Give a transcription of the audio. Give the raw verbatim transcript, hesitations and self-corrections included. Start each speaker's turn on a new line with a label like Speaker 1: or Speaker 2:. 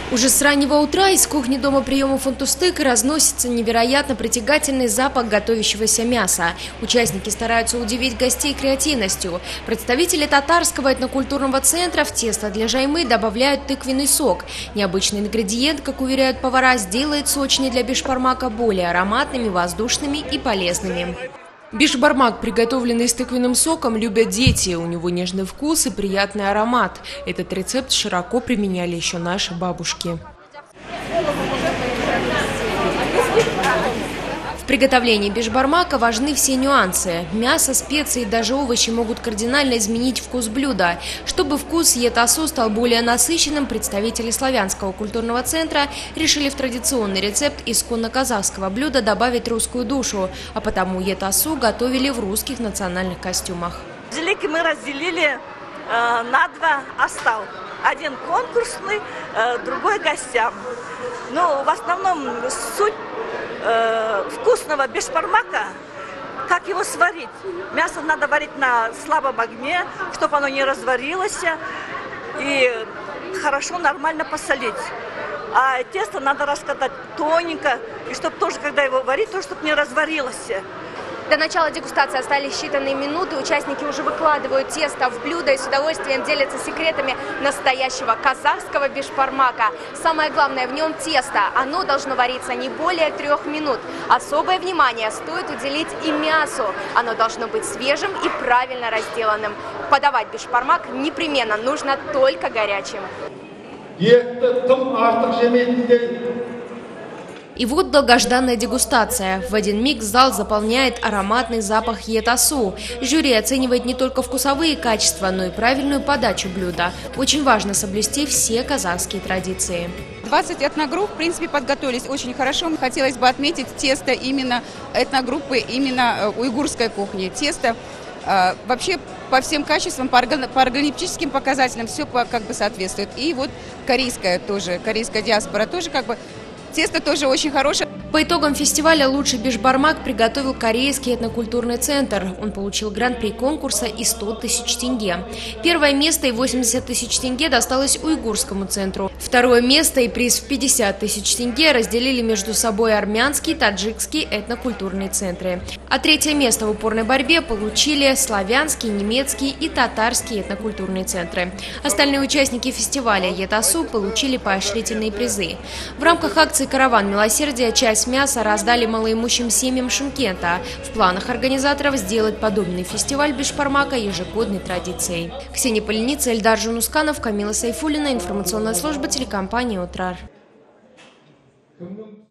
Speaker 1: Уже с раннего утра из кухни дома приема Фунтустык разносится невероятно притягательный запах готовящегося мяса. Участники стараются удивить гостей креативностью. Представители татарского этнокультурного центра в тесто для жаймы добавляют тыквенный сок. Необычный ингредиент, как уверяют повара, сделает сочни для бишбармака более ароматными, воздушными и полезными. Бишбармак, приготовленный с тыквенным соком, любят дети. У него нежный вкус и приятный аромат. Этот рецепт широко применяли еще наши бабушки. В приготовлении бишбармака важны все нюансы. Мясо, специи и даже овощи могут кардинально изменить вкус блюда. Чтобы вкус йет-асу стал более насыщенным, представители славянского культурного центра решили в традиционный рецепт исконно казахского блюда добавить русскую душу, а потому йет-асу готовили в русских национальных костюмах.
Speaker 2: Жилики мы разделили э, на два остал. Один конкурсный, э, другой гостям. Но в основном суть э, вкусного бишбармака, как его сварить. Мясо надо варить на слабом огне, чтобы оно не разварилось, и хорошо, нормально посолить. А тесто надо раскатать тоненько, и чтобы тоже, когда его варить, то чтобы не разварилось.
Speaker 3: До начала дегустации остались считанные минуты. Участники уже выкладывают тесто в блюдо и с удовольствием делятся секретами настоящего казахского бишбармака. Самое главное в нем тесто. Оно должно вариться не более трех минут. Особое внимание стоит уделить и мясу. Оно должно быть свежим и правильно разделанным. Подавать бишбармак непременно нужно только горячим.
Speaker 1: И вот долгожданная дегустация. В один миг зал заполняет ароматный запах йет-асу. Жюри оценивает не только вкусовые качества, но и правильную подачу блюда. Очень важно соблюсти все казахские традиции.
Speaker 4: двадцать этногрупп, в принципе, подготовились очень хорошо. Хотелось бы отметить тесто именно этногруппы, именно уйгурской кухни. Тесто э, вообще по всем качествам, по, орган, по органическим показателям все по, как бы соответствует. И вот корейская тоже, корейская диаспора тоже как бы. Тесто тоже очень хорошее.
Speaker 1: По итогам фестиваля лучший бишбармак приготовил Корейский этнокультурный центр. Он получил гран-при конкурса и сто тысяч тенге. Первое место и восемьдесят тысяч тенге досталось Уйгурскому центру. Второе место и приз в пятьдесят тысяч тенге разделили между собой армянский, таджикский этнокультурные центры. А третье место в упорной борьбе получили славянский, немецкий и татарский этнокультурные центры. Остальные участники фестиваля йет-асу получили поощрительные призы. В рамках акции «Караван милосердия» часть мяса раздали малоимущим семьям Шымкента. В планах организаторов сделать подобный фестиваль бишбармака ежегодной традицией. Ксения Поляница, Эльдар Жунусканов, Камила Сайфуллина, информационная служба телекомпании «Отрар».